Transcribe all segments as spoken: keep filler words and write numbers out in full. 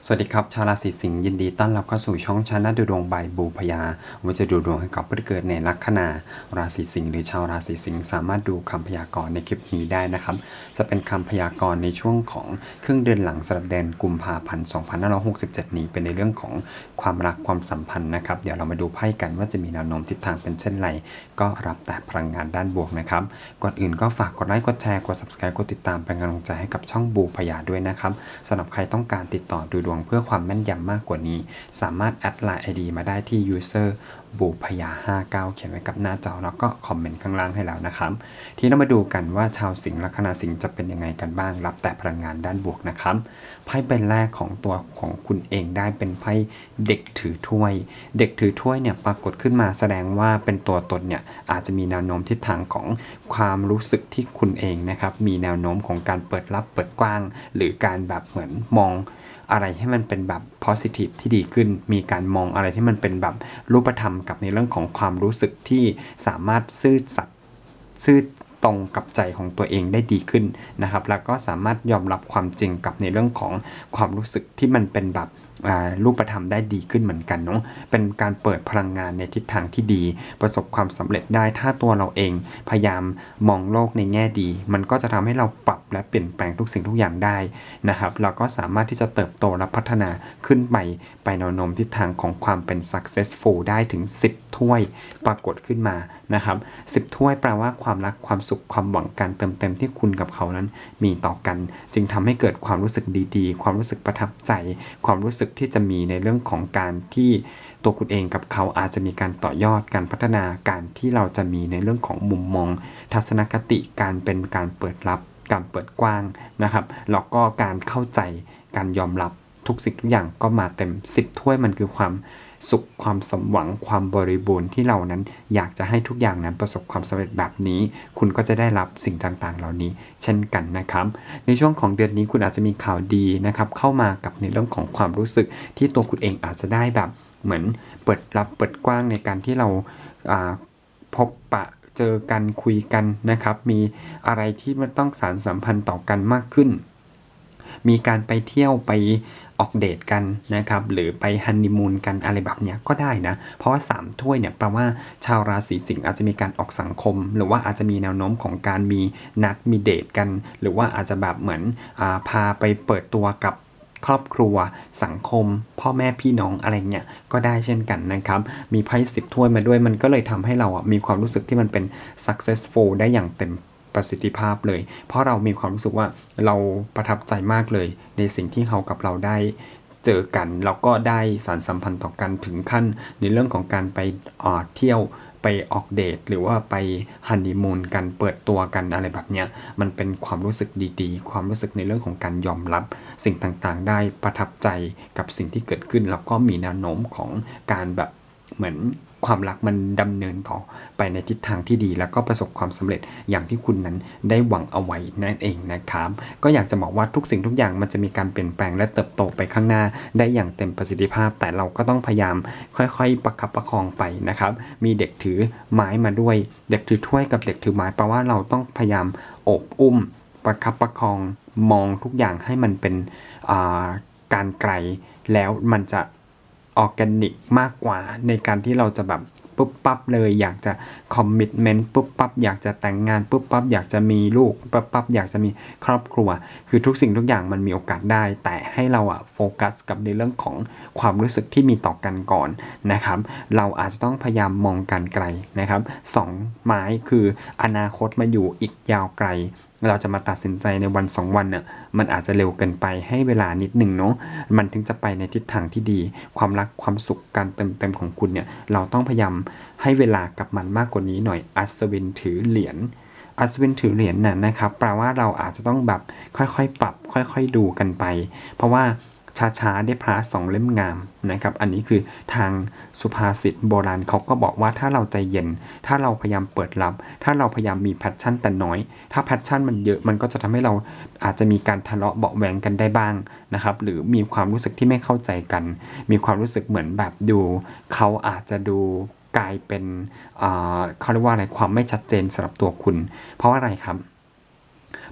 สวัสดีครับชาวราศีสิงห์ยินดีต้อนรับเข้าสู่ช่องชาแนลดูดวงบายบูพยาว่าจะดูดวงให้กับผู้ที่เกิดในลัคนาราศีสิงห์หรือชาวราศีสิงห์สามารถดูคำพยากรณ์ในคลิปนี้ได้นะครับจะเป็นคำพยากรณ์ในช่วงของครึ่งเดือนหลังสำหรับเดือนกุมภาพันธ์สองพันห้าร้อยหกสิบเจ็ดนี้เป็นในเรื่องของความรักความสัมพันธ์นะครับเดี๋ยวเรามาดูไพ่กันว่าจะมีแนวโน้มทิศทางเป็นเช่นไรก็รับแต่พลังงานด้านบวกนะครับก่อนอื่นก็ฝากกดไลค์กดแชร์กด ซับสไครบ์ กดติดตามเป็นกำลังใจให้กับช่องบูพยาด้วยนะครับสำหรับใครต้องการติดต่อดูดวงเพื่อความแม่นยำมากกว่านี้สามารถแอดไลน์ ไอ ดี มาได้ที่ user บูพยาห้าเก้าเขียนไว้กับหน้าจอแล้วก็คอมเมนต์ข้างล่างให้แล้วนะครับที่เรามาดูกันว่าชาวสิงห์ลัคนาสิงห์จะเป็นยังไงกันบ้างรับแต่พลังงานด้านบวกนะครับไพ่ใบแรกของตัวของคุณเองได้เป็นไพ่เด็กถือถ้วยเด็กถือถ้วยเนี่ยปรากฏขึ้นมาแสดงว่าเป็นตัวตนเนี่ยอาจจะมีแนวโน้มทิศทางของความรู้สึกที่คุณเองนะครับมีแนวโน้มของการเปิดรับเปิดกว้างหรือการแบบเหมือนมองอะไรให้มันเป็นแบบ positive ที่ดีขึ้นมีการมองอะไรที่มันเป็นแบบรูปธรรมกับในเรื่องของความรู้สึกที่สามารถซื่อสัตย์ซื่อตรงกับใจของตัวเองได้ดีขึ้นนะครับแล้วก็สามารถยอมรับความจริงกับในเรื่องของความรู้สึกที่มันเป็นแบบรูปธรรมได้ดีขึ้นเหมือนกันเนาะเป็นการเปิดพลังงานในทิศทางที่ดีประสบความสำเร็จได้ถ้าตัวเราเองพยายามมองโลกในแง่ดีมันก็จะทำให้เราปรับและเปลี่ยนแปลงทุกสิ่งทุกอย่างได้นะครับเราก็สามารถที่จะเติบโตและพัฒนาขึ้นไปไปแนวโน้มทิศทางของความเป็น successful ได้ถึงสิบถ้วยปรากฏขึ้นมานะครับสิบถ้วยแปลว่าความรักความสุขความหวังการเติมเต็มที่คุณกับเขานั้นมีต่อกันจึงทำให้เกิดความรู้สึกดีๆความรู้สึกประทับใจความรู้สึกที่จะมีในเรื่องของการที่ตัวคุณเองกับเขาอาจจะมีการต่อยอดการพัฒนาการที่เราจะมีในเรื่องของมุมมองทัศนคติการเป็นการเปิดรับการเปิดกว้างนะครับแล้วก็การเข้าใจการยอมรับทุกสิ่งทุกอย่างก็มาเต็มสิบถ้วยมันคือความสุขความสมหวังความบริบูรณ์ที่เรานั้นอยากจะให้ทุกอย่างนั้นประสบความสำเร็จแบบนี้คุณก็จะได้รับสิ่งต่างๆเหล่านี้เช่นกันนะครับในช่วงของเดือนนี้คุณอาจจะมีข่าวดีนะครับเข้ามากับในเรื่องของความรู้สึกที่ตัวคุณเองอาจจะได้แบบเหมือนเปิดรับเปิดกว้างในการที่เราพบปะเจอกันคุยกันนะครับมีอะไรที่มันต้องสานสัมพันธ์ต่อกันมากขึ้นมีการไปเที่ยวไปออกเดทกันนะครับหรือไปฮันนีมูนกันอะไรแบบนี้ก็ได้นะเพราะว่าสามถ้วยเนี่ยแปลว่าชาวราศีสิงห์อาจจะมีการออกสังคมหรือว่าอาจจะมีแนวโน้มของการมีนัดมีเดทกันหรือว่าอาจจะแบบเหมือนอาพาไปเปิดตัวกับครอบครัวสังคมพ่อแม่พี่น้องอะไรเงี้ยก็ได้เช่นกันนะครับมีไพ่สิบถ้วยมาด้วยมันก็เลยทำให้เราอ่ะมีความรู้สึกที่มันเป็น successful ได้อย่างเต็มประสิทธิภาพเลยเพราะเรามีความรู้สึกว่าเราประทับใจมากเลยในสิ่งที่เขากับเราได้เจอกันแล้วก็ได้สานสัมพันธ์ต่อกันถึงขั้นในเรื่องของการไปเที่ยวไปออกเดทหรือว่าไปฮันนีมูนกันเปิดตัวกันอะไรแบบเนี้ยมันเป็นความรู้สึกดีๆความรู้สึกในเรื่องของการยอมรับสิ่งต่างๆได้ประทับใจกับสิ่งที่เกิดขึ้นแล้วก็มีแนวโน้มของการแบบเหมือนความรักมันดำเนินต่อไปในทิศทางที่ดีแล้วก็ประสบความสำเร็จอย่างที่คุณนั้นได้หวังเอาไว้นั่นเองนะครับก็อยากจะบอกว่าทุกสิ่งทุกอย่างมันจะมีการเปลี่ยนแปลงและเติบโตไปข้างหน้าได้อย่างเต็มประสิทธิภาพแต่เราก็ต้องพยายามค่อยๆประคับประคองไปนะครับมีเด็กถือไม้มาด้วยเด็กถือถ้วยกับเด็กถือไม้แปลว่าเราต้องพยายามโอบอุ้มประคับประคองมองทุกอย่างให้มันเป็นการไกลแล้วมันจะออร์แกนิกมากกว่าในการที่เราจะแบบปุ๊บปั๊บเลยอยากจะคอมมิตเมนต์ปุ๊บปั๊บอยากจะแต่งงานปุ๊บปั๊บอยากจะมีลูกปุ๊บปั๊บอยากจะมีครอบครัวคือทุกสิ่งทุกอย่างมันมีโอกาสได้แต่ให้เราอะโฟกัสกับในเรื่องของความรู้สึกที่มีต่อกันก่อนนะครับเราอาจจะต้องพยายามมองกันไกลนะครับสองไม้คืออนาคตมาอยู่อีกยาวไกลเราจะมาตัดสินใจในวันสองวันเนี่ยมันอาจจะเร็วเกินไปให้เวลานิดหนึ่งเนาะมันถึงจะไปในทิศทางที่ดีความรักความสุขการเติมเต็มของคุณเนี่ยเราต้องพยายามให้เวลากับมันมากกว่านี้หน่อยอัศวินถือเหรียญอัศวินถือเหรียญน่ะนะครับแปลว่าเราอาจจะต้องแบบค่อยๆปรับค่อยๆดูกันไปเพราะว่าช้าๆได้พระสองเล่มงามนะครับอันนี้คือทางสุภาษิตโบราณเขาก็บอกว่าถ้าเราใจเย็นถ้าเราพยายามเปิดรับถ้าเราพยายามมีแพชชั่นแต่น้อยถ้าแพชชั่นมันเยอะมันก็จะทำให้เราอาจจะมีการทะเลาะเบาะแหวงกันได้บ้างนะครับหรือมีความรู้สึกที่ไม่เข้าใจกันมีความรู้สึกเหมือนแบบดูเขาอาจจะดูกลายเป็นเขาเรียกว่าอะไรความไม่ชัดเจนสำหรับตัวคุณเพราะอะไรครับ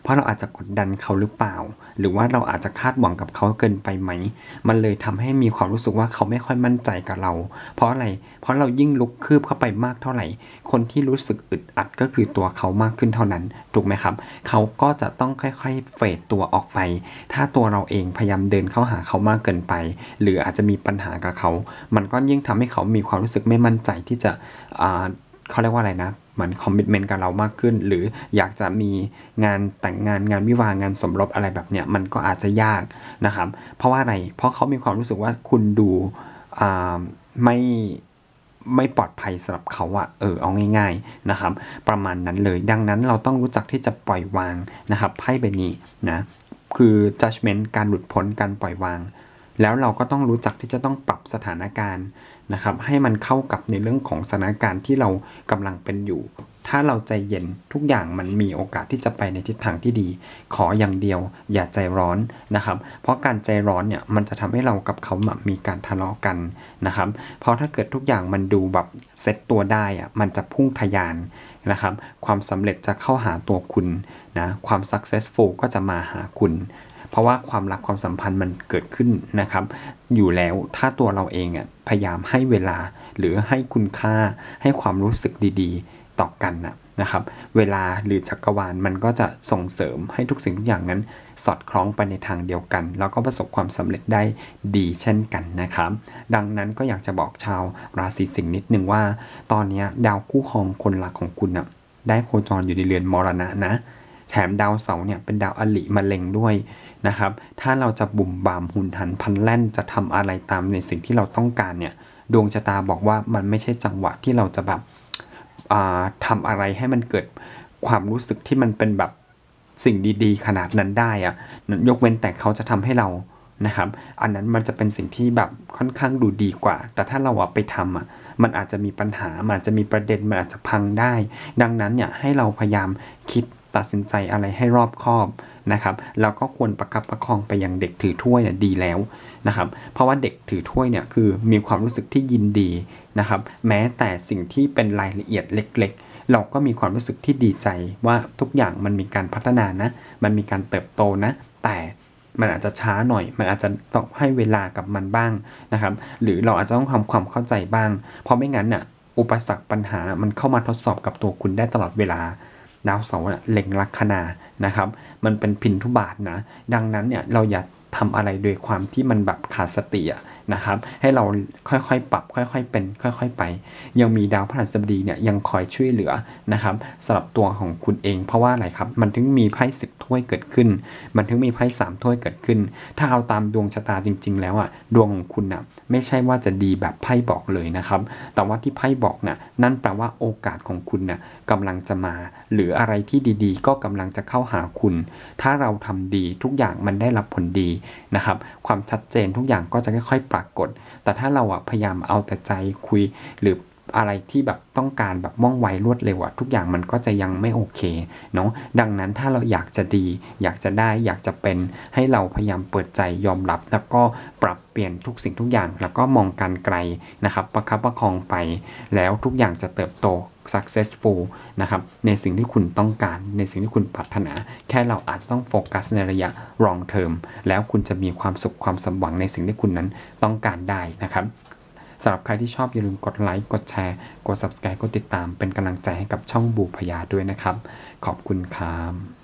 เพราะเราอาจจะกดดันเขาหรือเปล่าหรือว่าเราอาจจะคาดหวังกับเขาเกินไปไหมมันเลยทำให้มีความรู้สึกว่าเขาไม่ค่อยมั่นใจกับเราเพราะอะไรเพราะเรายิ่งลุกคืบเข้าไปมากเท่าไหร่คนที่รู้สึกอึดอัดก็คือตัวเขามากขึ้นเท่านั้นถูกไหมครับเขาก็จะต้องค่อยๆเฟดตัวออกไปถ้าตัวเราเองพยายามเดินเข้าหาเขามากเกินไปหรืออาจจะมีปัญหากับเขามันก็ยิ่งทำให้เขามีความรู้สึกไม่มั่นใจที่จะอ่าเขาเรียกว่าอะไรนะเหมือนคอมมิตเมนต์กับเรามากขึ้นหรืออยากจะมีงานแต่งงานงานวิวาห์งานสมรสอะไรแบบเนี้ยมันก็อาจจะยากนะครับเพราะว่าอะไรเพราะเขามีความรู้สึกว่าคุณดูอ่าไม่ไม่ปลอดภัยสำหรับเขาอะเออเอาง่ายๆนะครับประมาณนั้นเลยดังนั้นเราต้องรู้จักที่จะปล่อยวางนะครับไพ่ใบนี้นะคือ judgment การหลุดพ้นการปล่อยวางแล้วเราก็ต้องรู้จักที่จะต้องปรับสถานการณ์นะครับให้มันเข้ากับในเรื่องของสถานการณ์ที่เรากำลังเป็นอยู่ถ้าเราใจเย็นทุกอย่างมันมีโอกาสที่จะไปในทิศทางที่ดีขออย่างเดียวอย่าใจร้อนนะครับเพราะการใจร้อนเนี่ยมันจะทำให้เรากับเขาแบบมีการทะเลาะกันนะครับเพราะถ้าเกิดทุกอย่างมันดูแบบเซตตัวได้อะมันจะพุ่งทะยานนะครับความสำเร็จจะเข้าหาตัวคุณนะความ successful ก็จะมาหาคุณเพราะว่าความรักความสัมพันธ์มันเกิดขึ้นนะครับอยู่แล้วถ้าตัวเราเองอ่ะพยายามให้เวลาหรือให้คุณค่าให้ความรู้สึกดีๆต่อกันนะนะครับเวลาหรือจักรวาลมันก็จะส่งเสริมให้ทุกสิ่งทุกอย่างนั้นสอดคล้องไปในทางเดียวกันแล้วก็ประสบความสำเร็จได้ดีเช่นกันนะครับดังนั้นก็อยากจะบอกชาวราศีสิงห์นิดนึงว่าตอนนี้ดาวคู่ครองคนรักของคุณนะได้โคจรอยู่ในเรือนมรณะนะแถมดาวเสาร์เนี่ยเป็นดาวอลิมะเร็งด้วยนะครับถ้าเราจะบุ่มบามหุนหันพลันแล่นจะทำอะไรตามในสิ่งที่เราต้องการเนี่ยดวงชะตาบอกว่ามันไม่ใช่จังหวะที่เราจะแบบทำอะไรให้มันเกิดความรู้สึกที่มันเป็นแบบสิ่งดีๆขนาดนั้นได้อะยกเว้นแต่เขาจะทำให้เรานะครับอันนั้นมันจะเป็นสิ่งที่แบบค่อนข้างดูดีกว่าแต่ถ้าเราไปทำอ่ะมันอาจจะมีปัญหามันอาจจะมีประเด็นมันอาจจะพังได้ดังนั้นเนี่ยให้เราพยายามคิดตัดสินใจอะไรให้รอบคอบนะครับเราก็ควรประคับประคองไปยังเด็กถือถ้วยเนี่ยดีแล้วนะครับเพราะว่าเด็กถือถ้วยเนี่ยคือมีความรู้สึกที่ยินดีนะครับแม้แต่สิ่งที่เป็นรายละเอียดเล็กๆเราก็มีความรู้สึกที่ดีใจว่าทุกอย่างมันมีการพัฒนานะมันมีการเติบโตนะแต่มันอาจจะช้าหน่อยมันอาจจะต้องให้เวลากับมันบ้างนะครับหรือเราอาจจะต้องทำความเข้าใจบ้างเพราะไม่งั้นน่ะอุปสรรคปัญหามันเข้ามาทดสอบกับตัวคุณได้ตลอดเวลาดาวเสาร์เล็งลัคนานะครับมันเป็นพินทุบาทนะดังนั้นเนี่ยเราอย่าทำอะไรโดยความที่มันแบบขาดสติอะนะครับให้เราค่อยๆปรับค่อยๆเป็นค่อยๆไปยังมีดาวพฤหัสบดีเนี่ยยังคอยช่วยเหลือนะครับสำหรับตัวของคุณเองเพราะว่าอะไรครับมันถึงมีไพ่สิบถ้วยเกิดขึ้นมันถึงมีไพ่สามถ้วยเกิดขึ้นถ้าเอาตามดวงชะตาจริงๆแล้วอ่ะดวงของคุณนะไม่ใช่ว่าจะดีแบบไพ่บอกเลยนะครับแต่ว่าที่ไพ่บอกน่ะนั่นแปลว่าโอกาสของคุณน่ะกำลังจะมาหรืออะไรที่ดีๆก็กำลังจะเข้าหาคุณถ้าเราทำดีทุกอย่างมันได้รับผลดีนะครับความชัดเจนทุกอย่างก็จะค่อยๆปรากฏแต่ถ้าเราอ่ะพยายามเอาแต่ใจคุยหรืออะไรที่แบบต้องการแบบว่องไวรวดเร็วอะทุกอย่างมันก็จะยังไม่โอเคเนาะดังนั้นถ้าเราอยากจะดีอยากจะได้อยากจะเป็นให้เราพยายามเปิดใจยอมรับแล้วก็ปรับเปลี่ยนทุกสิ่งทุกอย่างแล้วก็มองการไกลนะครับประคับประคองไปแล้วทุกอย่างจะเติบโต successful นะครับในสิ่งที่คุณต้องการในสิ่งที่คุณปรารถนาแค่เราอาจจะต้องโฟกัสในระยะ long term แล้วคุณจะมีความสุขความสมหวังในสิ่งที่คุณนั้นต้องการได้นะครับสำหรับใครที่ชอบอย่าลืมกดไลค์กดแชร์กด Subscribe กดติดตามเป็นกำลังใจให้กับช่องบูพยาด้วยนะครับขอบคุณครับ